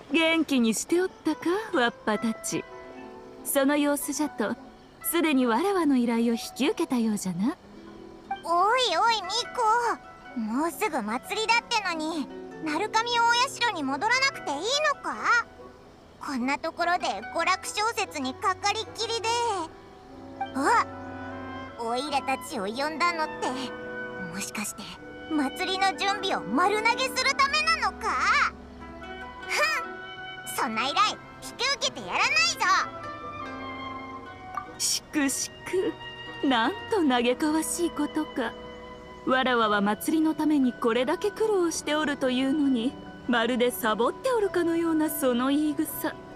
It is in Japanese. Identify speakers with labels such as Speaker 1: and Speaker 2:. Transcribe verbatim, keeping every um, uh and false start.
Speaker 1: 元気にしておったか、わっぱたち。その様子じゃとすでにわらわの依頼を引き受けたようじゃな。
Speaker 2: おいおいミコ、もうすぐ祭りだってのに鳴神大社に戻らなくていいのか？こんなところで娯楽小説にかかりっきりで。あっ、オイラたちを呼んだのってもしかして祭りの準備を丸投げするためなのか？ふん、そんな依頼引き受けてやらないぞ。
Speaker 1: しくしく、なんと嘆かわしいことか。わらわは祭りのためにこれだけ苦労しておるというのに、まるでサボっておるかのようなその言い草。